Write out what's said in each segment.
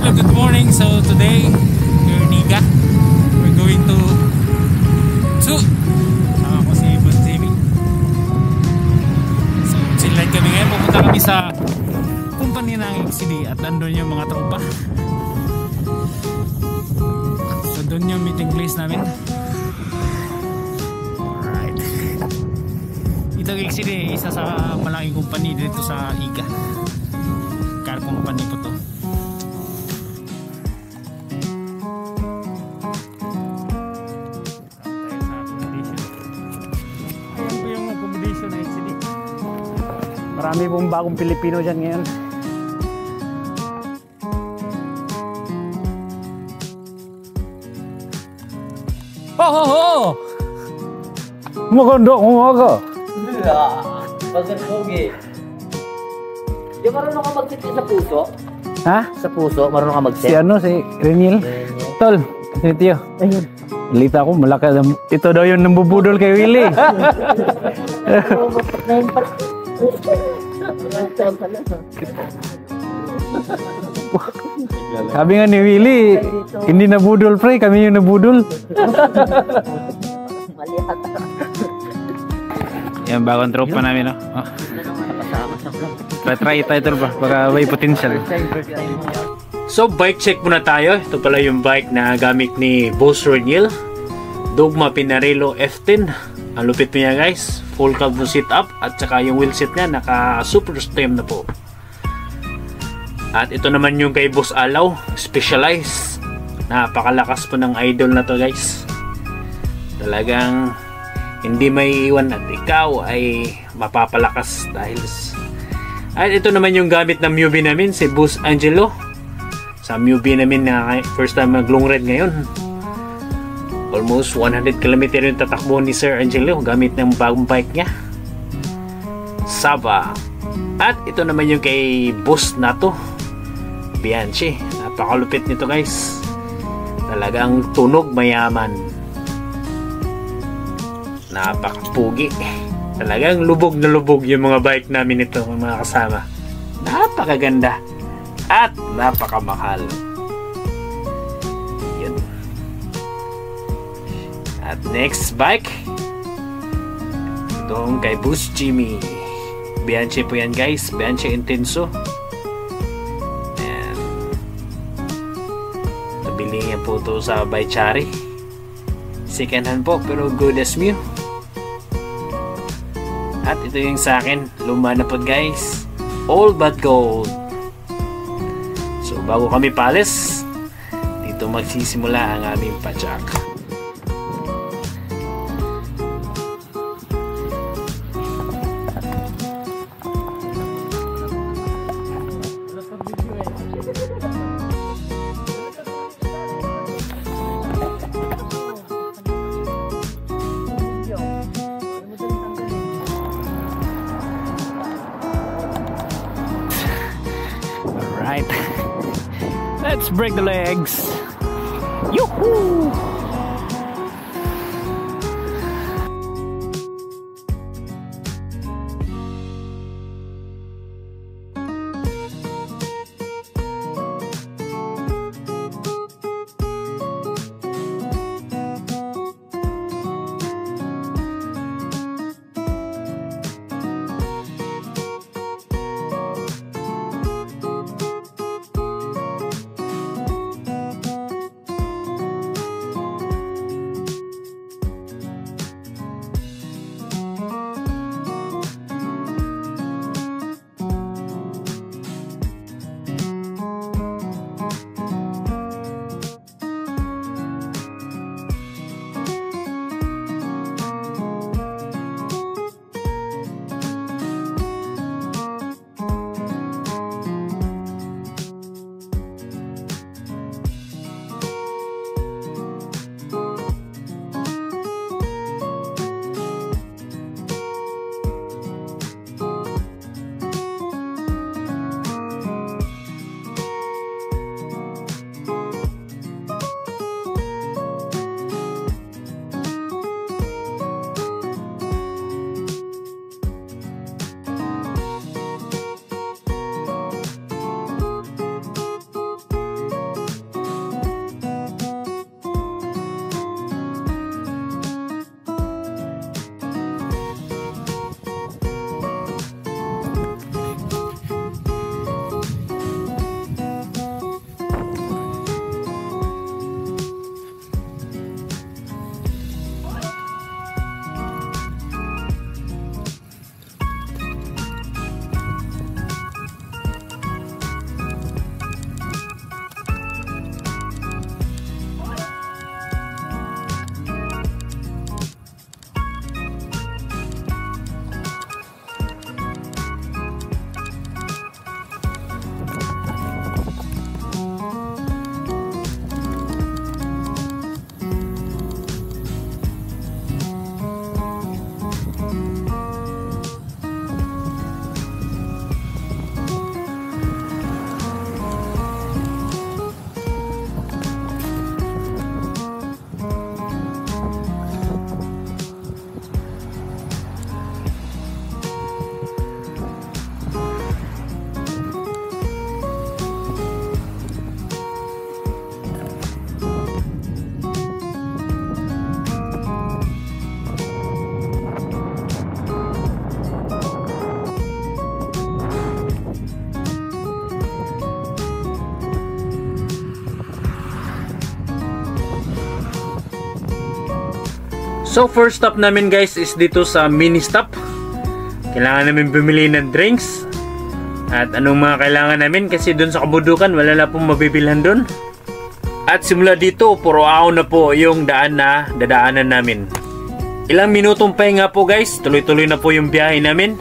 Hello, good morning. So today, we're Niga. We're going to sama ko si Boss Jimmy. So chill light kami ngayon. Pupunta kami sa company ng XCD at nandun yung mga tropa. So doon yung meeting place namin. Alright. Itong XCD, isa sa malaking company dito sa Iga. Car company po to. Marami pong bagong Pilipino dyan ngayon. Ho! Maganda, umaga. Bagay pogi. Di marunong ka mag-sit sa puso? Ha? Sa puso, marunong ka mag-sit? Si Reniel. Tol, si Tio. Ayun. Lita ko, malaki. Ito daw yung nambubudol kay Willie. Sabi nga ni Willie, hindi nabudol pre, kami yung nabudol. Yan, bagong tropa namin, no? Oh. Try ito ba? Baka may potential. So bike check muna tayo. Ito pala yung bike na gamit ni Boss Reniel, Dogma Pinarello F10. Ang lupit niya guys, full carbon sit up at saka yung wheel set niya naka super stem na po. At ito naman yung kay Boss Alaw, Specialized. Napakalakas po ng idol na to guys. Talagang hindi may iwan at ikaw ay mapapalakas dahil. At ito naman yung gamit ng Mubi namin, si Boss Angelo. Sa Mubi namin na first time mag long ride ngayon. Almost 100 km yung tatakbo ni Sir Angelo gamit ng bagong bike niya, Saba. At ito naman yung kay Boss Nato, Bianchi. Napakalupit nito guys. Talagang tunog mayaman. Napakapugi. Talagang lubog na lubog yung mga bike namin ito mga kasama. Napakaganda at napakamahal. Yun. At next bike, itong kay Boss Jimmy. Bianchi po yan guys, Bianchi Intenso. And nabili niya po ito sa Baychari. Second hand po pero good as new. At ito yung sa akin, luma na po guys, all but gold. So bago kami palis, dito magsisimula ang aming pachak. Alright, let's break the legs. Yoo-hoo! So first stop namin guys is dito sa mini stop. Kailangan namin bumili ng drinks. At anong mga kailangan namin kasi doon sa Kabundukan wala na pong mabibilhan doon. At simula dito, puro ahon na po yung daan na dadaanan namin. Ilang minutong pahinga po guys, tuloy-tuloy na po yung biyahe namin.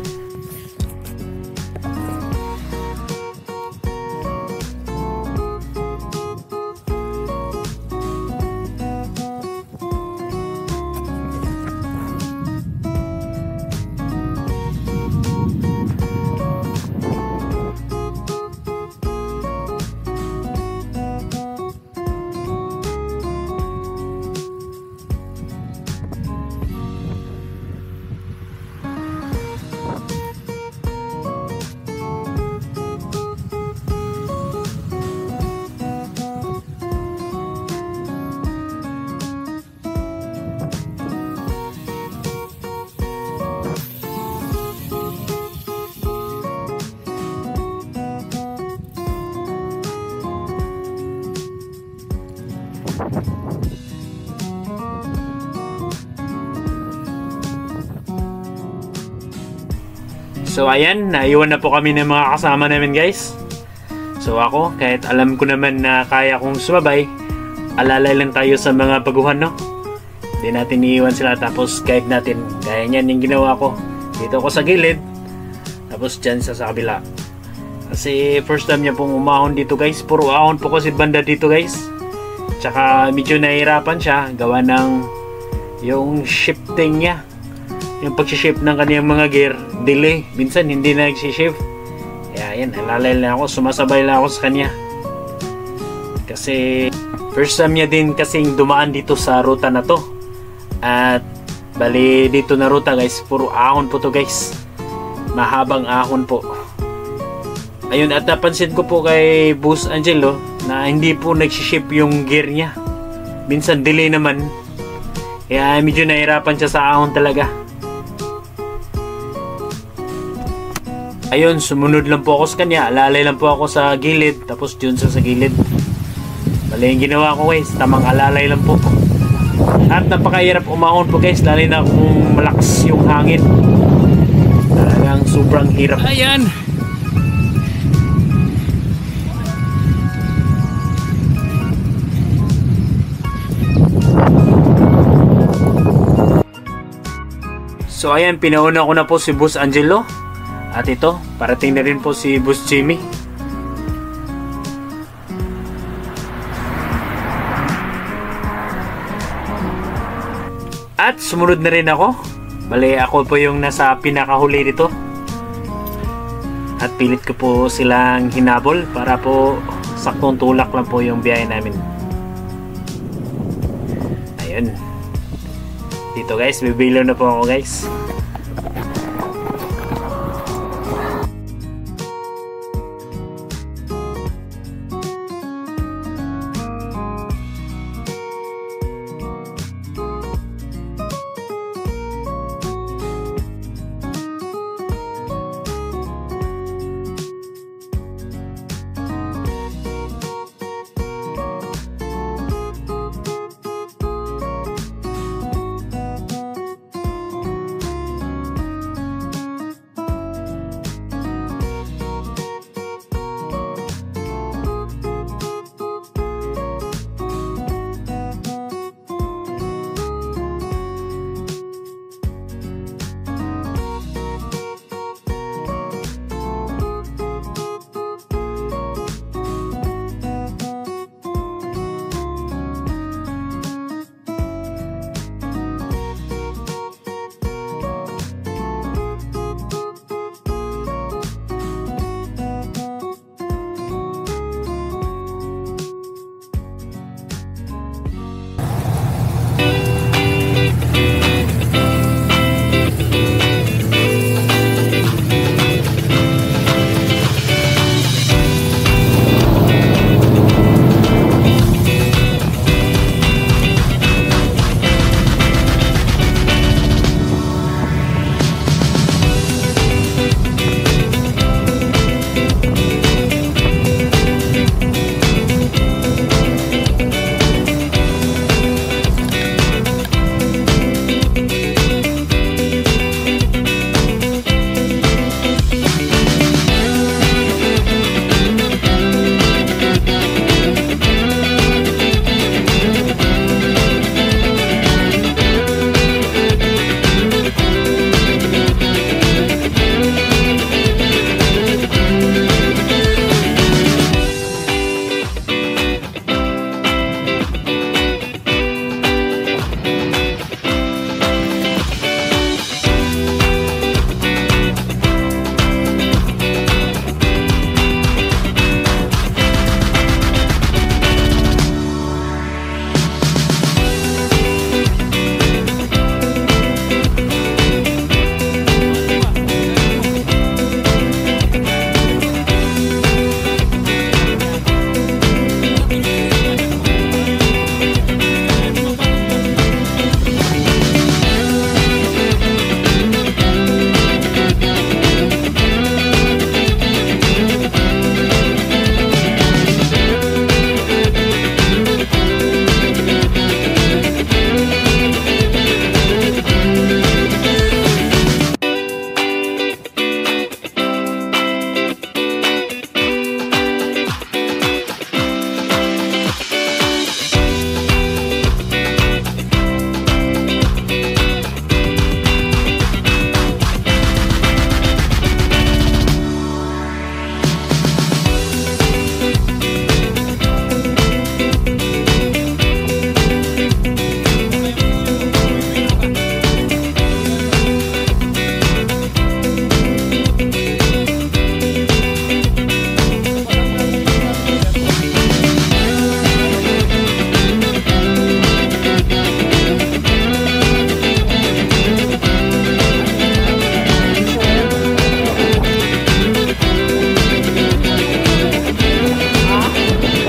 So ayan, naiwan na po kami ng mga kasama namin guys. So ako, kahit alam ko naman na kaya kong sumabay, alalay lang tayo sa mga baguhan, no? Hindi natin iiwan sila tapos guide natin. Kaya niyan yung ginawa ko. Dito ako sa gilid, tapos dyan sa kabila. Kasi first time niya pong umahon dito guys. Puro ahon po kasi banda dito guys. Tsaka medyo nahihirapan siya gawa ng yung shifting niya. Yung pag-shift ng kaniyang mga gear, delay. Minsan hindi na nag-shift. Kaya yan, alalay lang ako. Sumasabay lang ako sa kanya. Kasi first time niya din kasing dumaan dito sa ruta na to. At bali dito na ruta guys, puro ahon po to guys. Mahabang ahon po. Ayun, at napansin ko po kay Boss Angelo na hindi po nag-shift yung gear niya. Minsan delay naman. Kaya medyo nahirapan siya sa ahon talaga. Ayun, sumunod lang po ako sa kanya. Alalay lang po ako sa gilid. Tapos dun sa gilid. Bali yung ginawa ko guys, tamang alalay lang po. At napakahirap umahon po guys. Lalo na kung malakas yung hangin. Talagang sobrang hirap. Ayan! So ayan, pinauna ko na po si Boss Angelo. At ito, parating na rin po si Boss Jimmy. At sumunod na rin ako. Bali, ako po yung nasa pinakahuli dito. At pilit ko po silang hinabol para po saktong tulak lang po yung biyahe namin. Ayun. Dito guys, bibilo na po ako guys.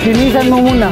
Linisan mo muna.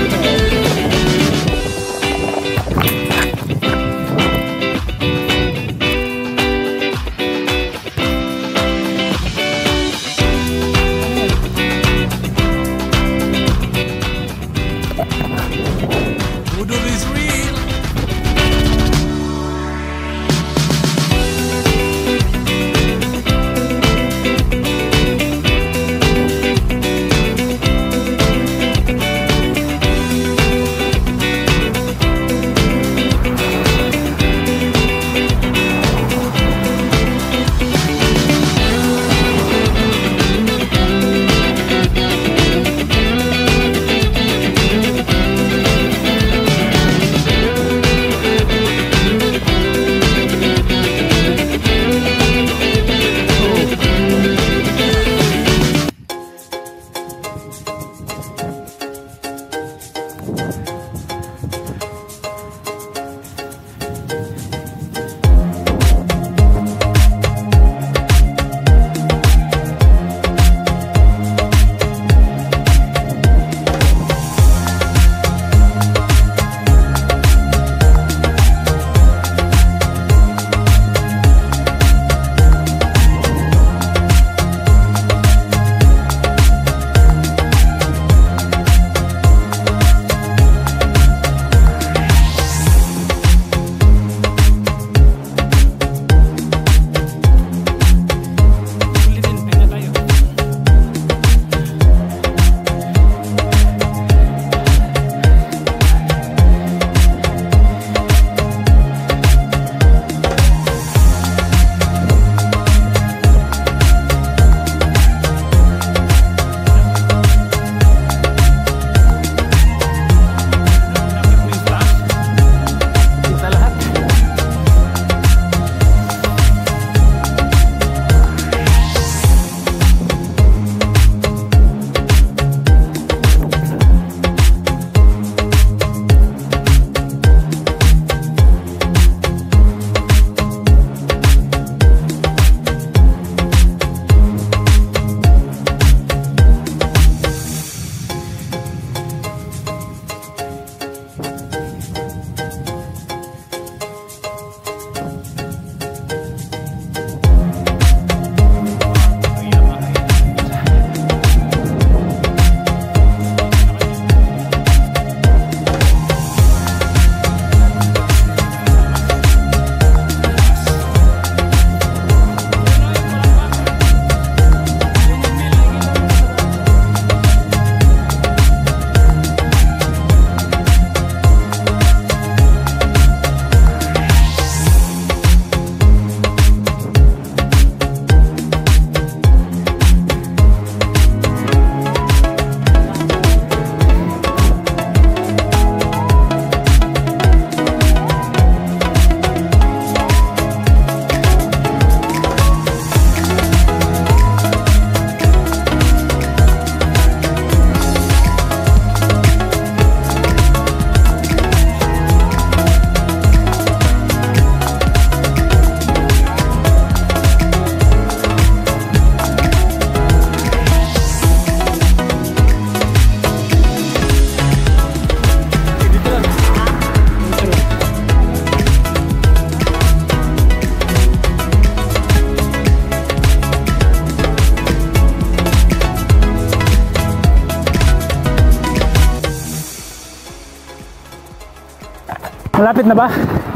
Malapit na ba?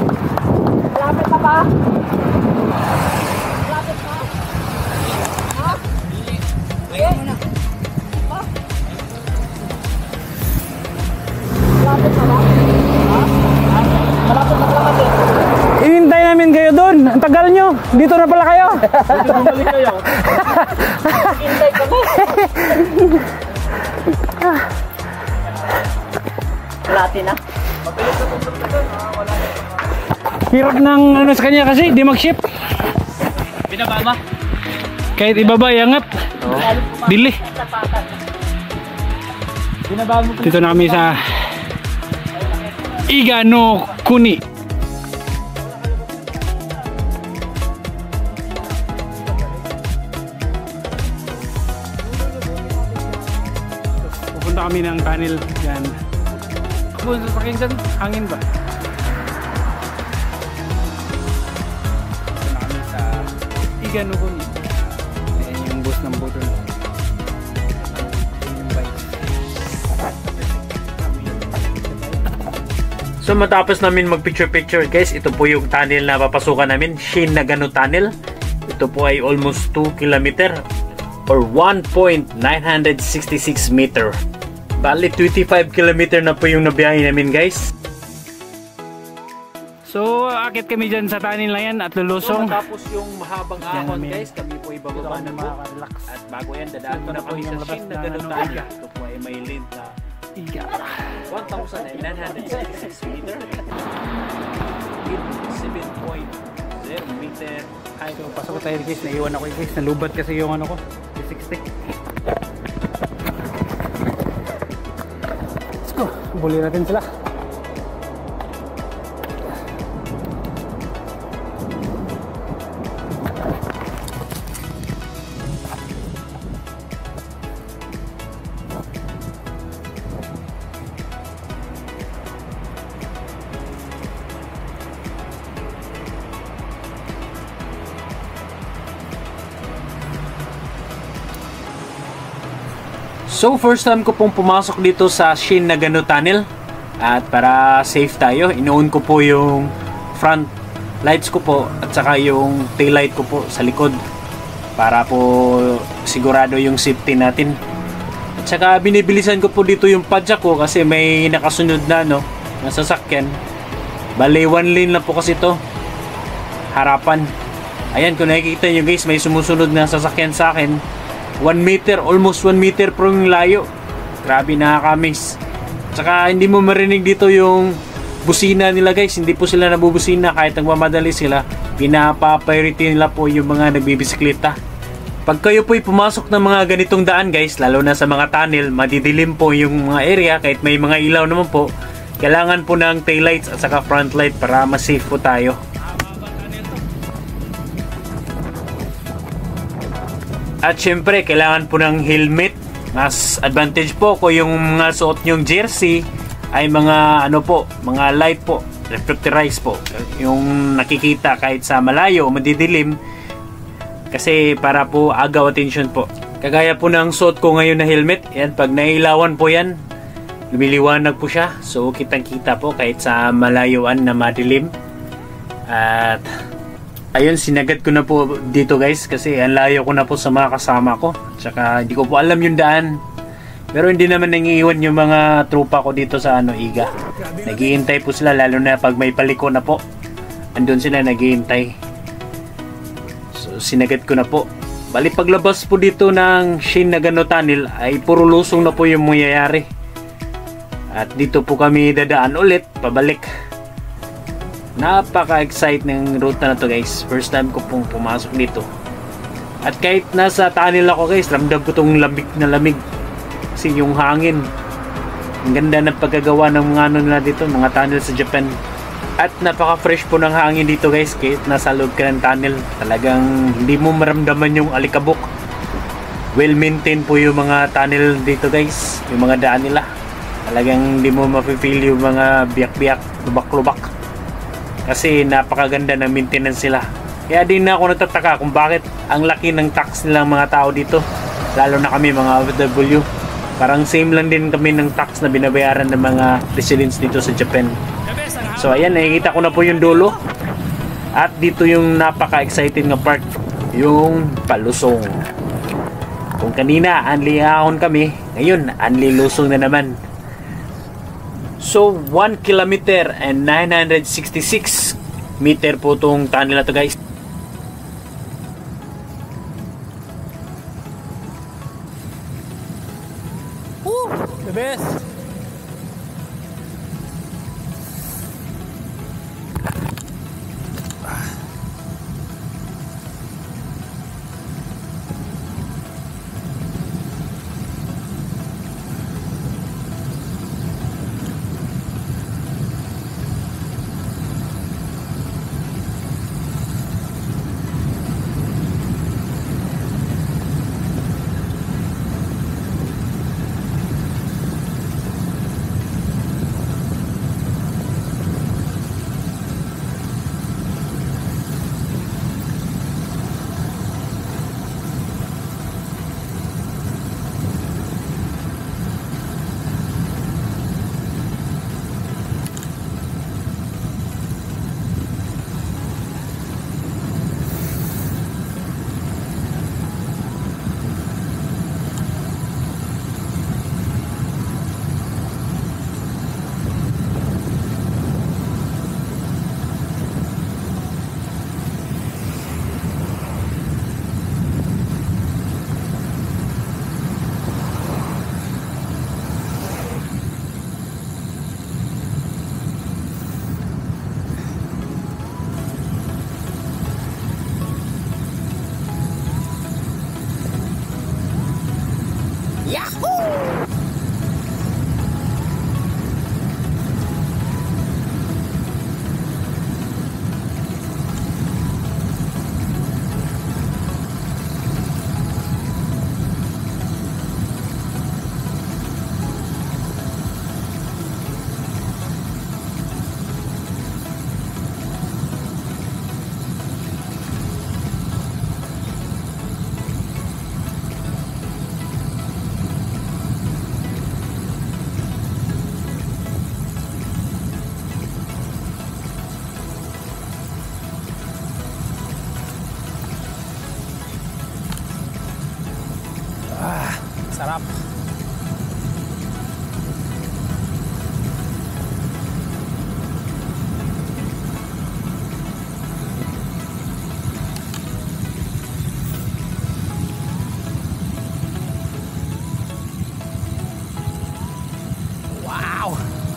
Malapit na ba? Malapit na? Ha? Wait muna. Ha? Malapit na ba? Ha? Malapit na malapit. Inintay namin kayo doon. Ang tagal nyo. Dito na pala kayo. Dito bumalik kayo. Hintay kami. Malapit na. Hirap ng ano sa kanya kasi di mag-ship. Binaba ba? Kahit ibaba, iangat. Dili. Binaba mo. Dito na kami sa Igano Kuni. Pupunta kami kami ng tunnel. Yan. Ako sa pakin dyan, hangin ba? Ito na kami sa Iganukon. Ayan yung bus ng budol. So matapos namin mag picture guys, ito po yung tunnel na papasukan namin, Shin Nagano Tunnel. Ito po ay almost 2 km or 1.966 meter. Bali 25 km na po yung nabiyahe namin guys. So akit kami dyan sa tunnel na yan at lulusong. So matapos yung mahabang ahon guys, kami po ibababa na po. Makaka-relax. At bago yan, dadaan ko na kami sa Shin Nagano Tunnel. Ito po ay may length na 1,966 meter. 7.0 meter. Ay, so pasok tayo guys, naiwan ako guys, nalubat kasi yung ano ko, 360. Let's go, buli natin sila. So first time ko pong pumasok dito sa Shin Nagano Tunnel. At para safe tayo, inuun ko po yung front lights ko po at saka yung tail light ko po sa likod. Para po sigurado yung safety natin. At saka binibilisan ko po dito yung padjak ko kasi may nakasunod na na sasakyan. Bale 1 lane lang po kasi to. Harapan. Ayan, kung nakikita nyo guys, may sumusunod na sasakyan sa akin. 1 meter, almost 1 meter pro yung layo. Grabe, nakakamiss. Tsaka hindi mo marinig dito yung busina nila guys. Hindi po sila nabubusina kahit nagmamadali sila. Pinapa-priority nila po yung mga nagbibisikleta. Pag kayo po'y pumasok ng mga ganitong daan guys, lalo na sa mga tunnel, madidilim po yung mga area kahit may mga ilaw naman po. Kailangan po ng taillights at saka front light para mas safe po tayo. At syempre, kailangan po ng helmet. Mas advantage po kung yung mga suot nyong jersey ay mga mga light po, reflectorized po. Yung nakikita kahit sa malayo o madidilim. Kasi para po agaw attention po. Kagaya po ng suot ko ngayon na helmet. Yan, pag nailawan po yan, lumiliwanag po siya. So kitang kita po kahit sa malayuan na madilim. At ayun, sinagat ko na po dito guys kasi ang layo ko na po sa mga kasama ko. Tsaka hindi ko po alam yung daan. Pero hindi naman nangiiwan yung mga tropa ko dito sa Iga. Naghihintay po sila lalo na pag may paliko na po. Andun sila naghihintay. So sinagat ko na po. Bali paglabas po dito ng Shin Nagano Tunnel ay puro lusong na po yung mangyayari. At dito po kami dadaan ulit pabalik. Napaka-excite ng route na to guys. First time ko pong pumasok dito. At kahit nasa tunnel ako guys, ramdam ko tong lamig na lamig. Kasi yung hangin. Ang ganda ng pagkagawa ng mga nila dito, mga tunnel sa Japan. At napaka-fresh po ng hangin dito guys. Kahit nasa loob ka ng tunnel, talagang hindi mo maramdaman yung alikabok. Well maintained po yung mga tunnel dito guys. Yung mga daan nila. Talagang hindi mo mafe-feel yung mga biyak-biyak, lubak-lubak. Kasi napakaganda ng maintenance sila. Kaya din na ako natataka kung bakit ang laki ng tax nilang mga tao dito. Lalo na kami mga OFW. Parang same lang din kami ng tax na binabayaran ng mga residents dito sa Japan. So ayan, nakikita ko na po yung dulo. At dito yung napaka-exciting na part. Yung palusong. Kung kanina anli ahon kami, ngayon anli lusong na naman. So 1 kilometer and 966 meter po itong tunnel na to guys. The best!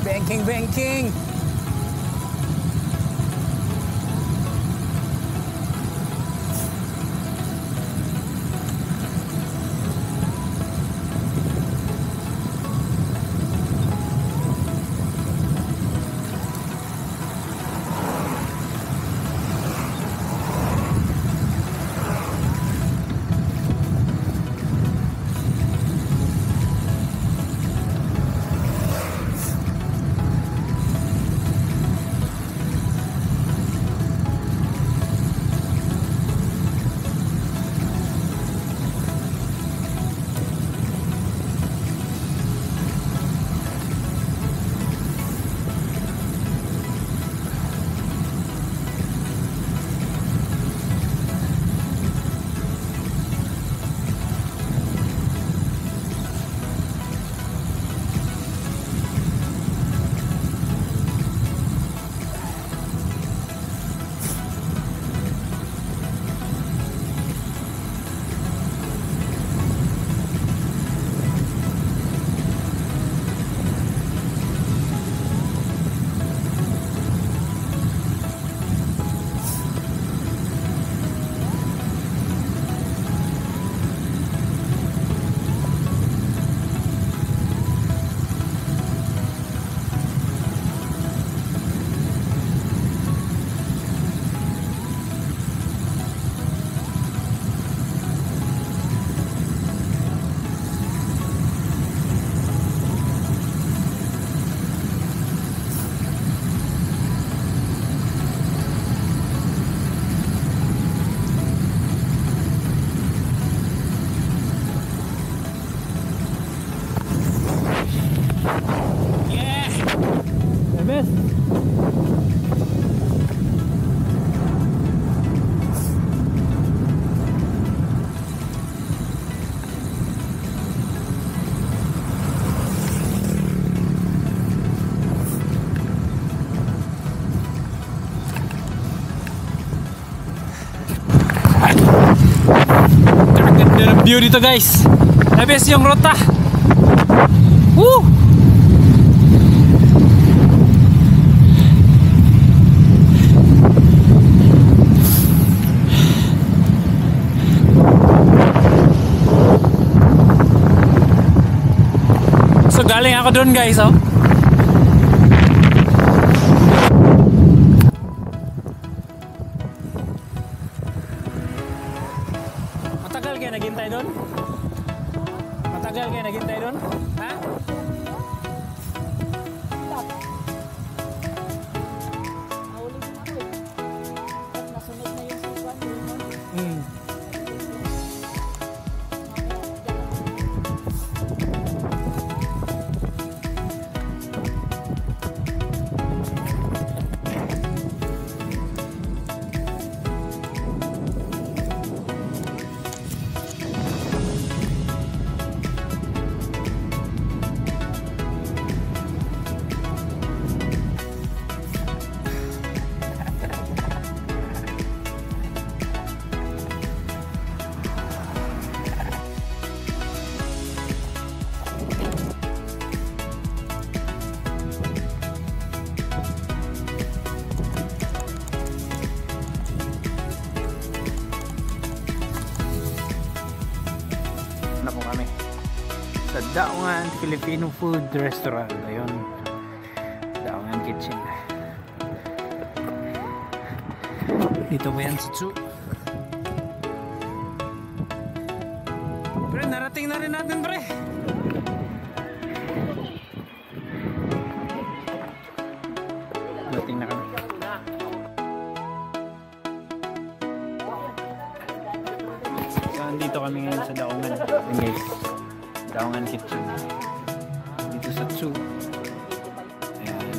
Banking, banking. Ganda ng view dito guys. Labis yung rota. Woo! So galing ako doon guys, oh. Matagal kayo naghintay doon? Matagal kayo naghintay doon? Ha? Na po kami sa Daungan Filipino Food Restaurant. Ayun, Daungan Kitchen. Dito po yan sa Tsu. Pre, narating na rin natin pre. Narating na kami. Dito kami ngayon sa Daungan. Guys, Daungan Kitchen. Dito sa Tsu. Ayan.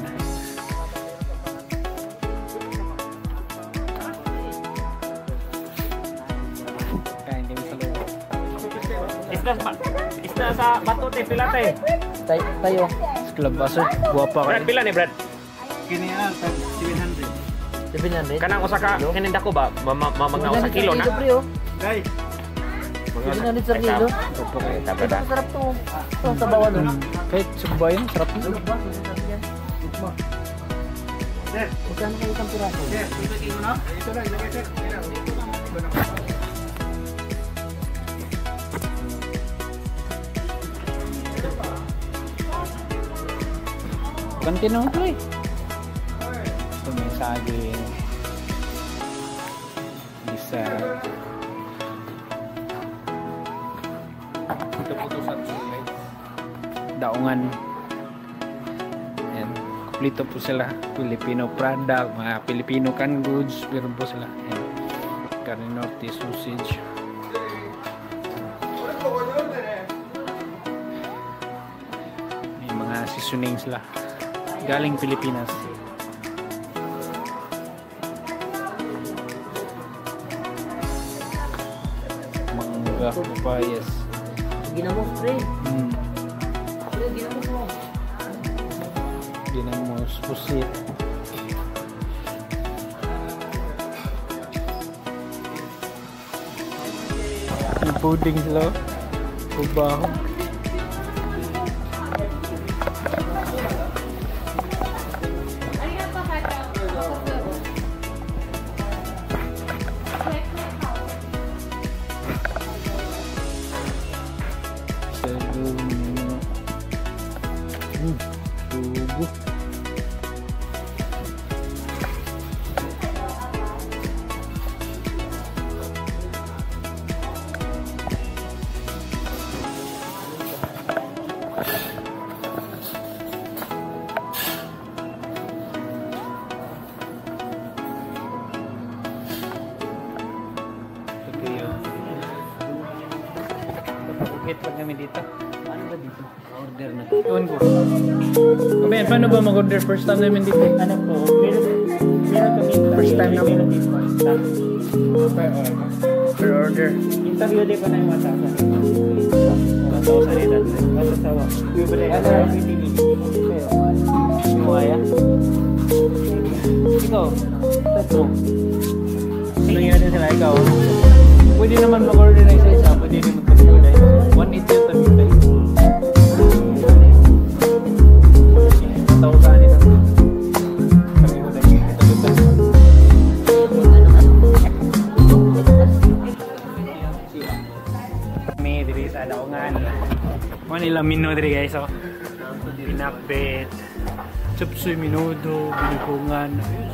Kain kami sa loob. Isda sa Batote, Pilate. Tayo. Club Baser. Guwapa ka. Brad, pila ni Brad? Kini 700. 700. Kanang usa ka kininda ko ba? Mga usa kilo na. Guys, Pinanit sa kilo. Opo kayo. Ito masarap to. Ito sa bawah no. Kahit subayan, sarap na. Magkano kayo isang piraso? Ganti naman pala eh. Ito may saging. Isa. Ito po ito sa tsulay. Daungan. Ayan. Kumplito po sila. Filipino product, mga Filipino canned goods. Meron po sila. Ayan. Carne Norte, sausage. May mga seasoning sila. Galing Pilipinas. Mangga, papayas. Ginamos, pre. Hmm. Pre, ginamos mo. Ginamos, pusit. May pudding sila. Kubaho. Tubo. Ito yun. Napapagit lang kami dito. Ano ba dito? Order na to. Ewan ko. Ben, paano ba mag-order? First time namin dito. Ano po? Meron kami First time namin. Per order. interview din ko na yung mata sa sa salita. Basta sawa. Libre ka sa pinili. Kaya. Ikaw, tatlo. Ano nangyari sila ikaw? Pwede naman mag-order na isa-isa. Pwede naman mag-order. 180 yung tabi. Tawag saan ito. Kami ko dahil ito. Kami diri sa Daungan. Manila mino diri guys. So, pinakbet. Chupsoy minudo. Binukungan.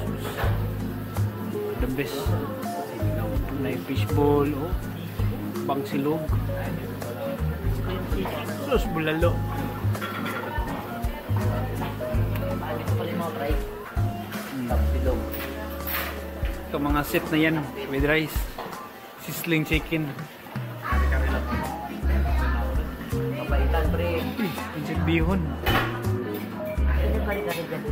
The best. Na fishball. Oh. Bangsilog. Sus bulalo. Ito pala yung mga price. Tapsilog. Ito mga set na yan with rice. Sizzling chicken. Mabaitan, pre. Pinsig bihon. Ano yung kari-kari dyan?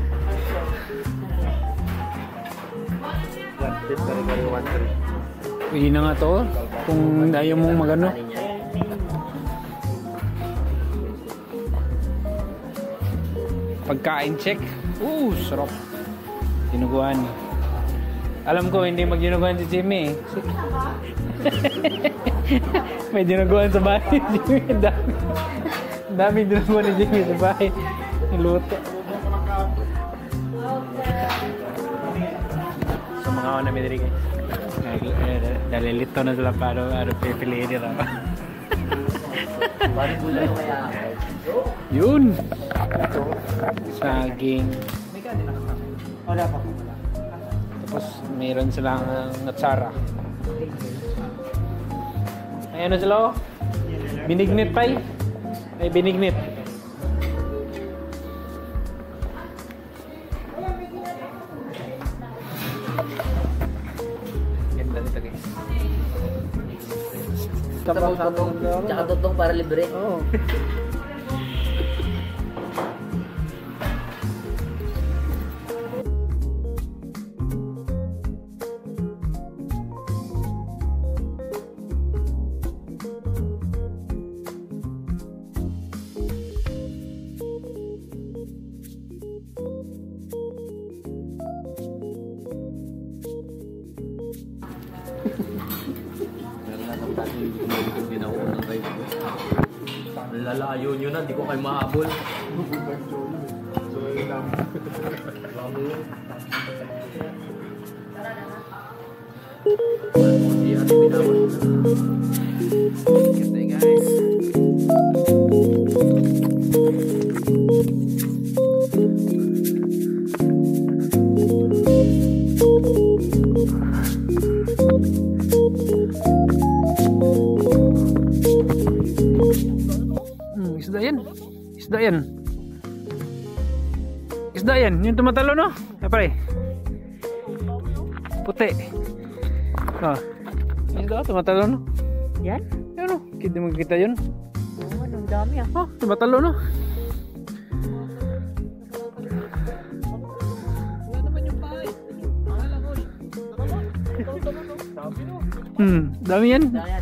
Pwede na nga to. Kung ayaw mong magano. Pagkain check. Sarap. Dinuguan. Alam ko hindi magdinuguan si Jimmy. May dinuguan sa bahay ni Jimmy. Dami dinuguan ni Jimmy sa bahay. Niluto. So mga ako na may diri guys. Dalilito na sila para pipiliin nila. Yun. Saging. Wala pa po. Tapos mayroon silang natsara. Ay ano sila oh? Binignit pa eh. Ay binignit. Ganda nito guys. Tsaka totong para libre. Oo. Hindi na ako ng drive ko. Lalayo nyo na, di ko kayo mahabol. Okay guys. Isda yan. Isda yan. Isda yan. Yung tumatalo no? Pare. Puti. Oh. Isda tumatalo no? Yan? Yan o. Hindi mo kita yun. Oo, ang dami ah. Oh, tumatalo no? Wala naman yung bahay. Wala ko. Sabi no. Dami yan. Dayan.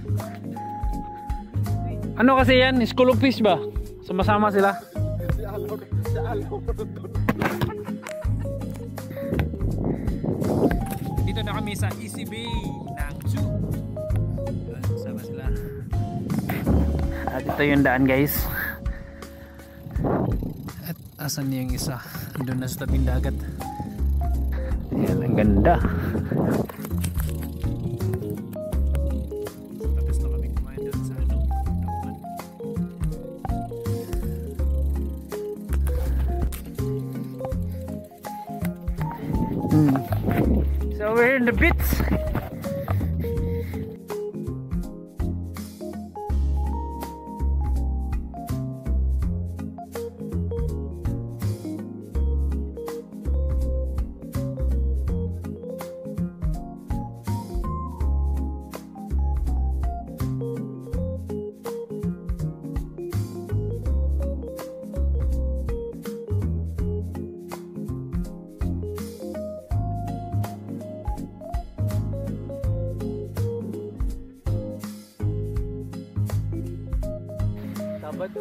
Ano kasi yan? School of Fish ba? Sama-sama sila. Dito na kami sa ECB ng zoo. Sama sila. At ito yung daan guys. At asan yung isa? Doon na sa tabing dagat. Yan, ang ganda. Tapos na kami kumain doon sa ano. So we're in the beach. Sabado.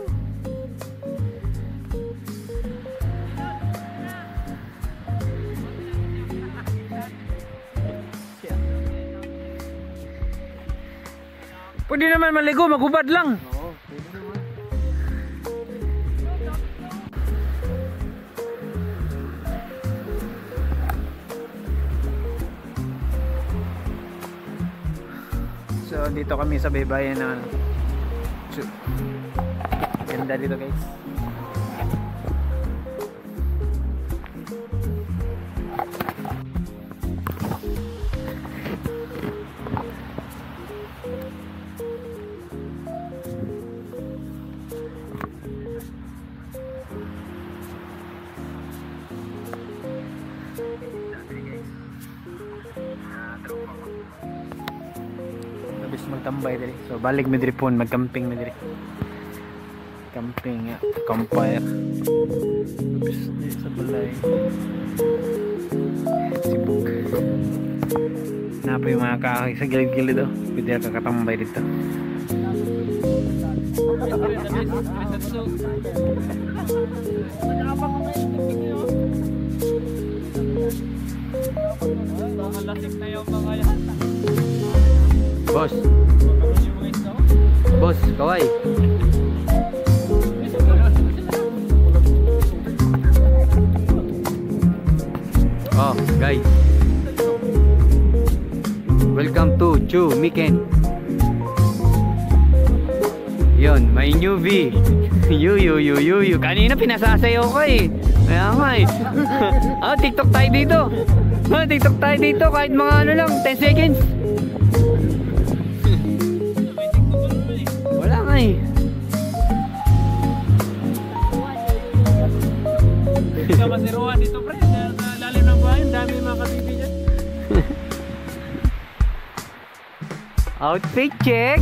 Pwede naman maligo, maghubad lang. Oo, pwede naman. So dito kami sa baybayin ng ganda dito guys. Habis magtambay diri. So balik mi diri pon, magcamping mi diri. Camping ya, campfire. Habis di sa balay. Sibuk. Napa yung mga kahoy sa gilid-gilid oh. Pwede ka katambay dito. Boss. Boss, kaway. Oh, guys. Welcome to Chu Miken. Yon, may new V. You. Kanina pinasasayaw ko eh. Kaya nga eh. TikTok tayo dito. TikTok tayo dito kahit mga ano lang, 10 seconds. Wala nga eh. Kasama si Rowan dito pre, sa lalim ng bahay, dami mga katibi dyan. Outfit check.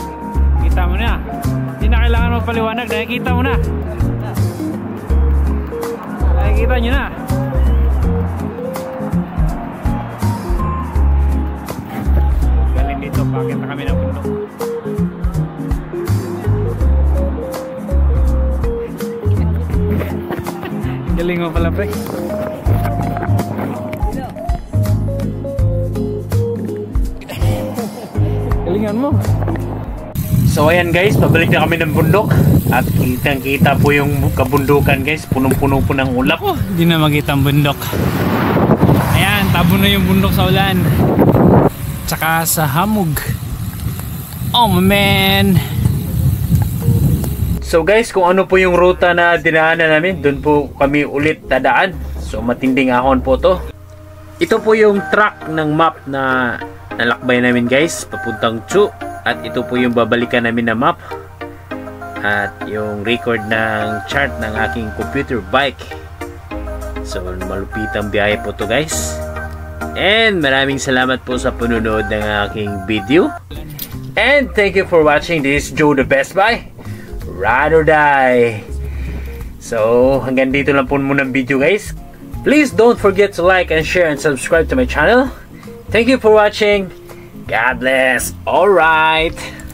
Kita mo na. Hindi na kailangan magpaliwanag, nakikita mo na. Kita nyo na. Galing dito, pakit na kami ng bundok. Galing mo pala, pre. Galingan mo. So ayan guys, pabalik na kami ng bundok. At kitang-kita po yung kabundukan guys. Punong-puno po ng ulap. Oh, di na makita ang bundok. Ayan, tabo na yung bundok sa ulan. Tsaka sa hamog. Oh man. So guys, kung ano po yung ruta na dinaanan namin, doon po kami ulit dadaan. So matinding ahon po to. Ito po yung track ng map na nalakbay namin guys, papuntang Chu. At ito po yung babalikan namin na map. At yung record ng chart ng aking computer bike. So malupitang biyahe po to guys. And maraming salamat po sa panunod ng aking video. And thank you for watching this Joe the Best Buy. Ride or die. So hanggang dito lang po muna ang video guys. Please don't forget to like and share and subscribe to my channel. Thank you for watching. God bless. Alright.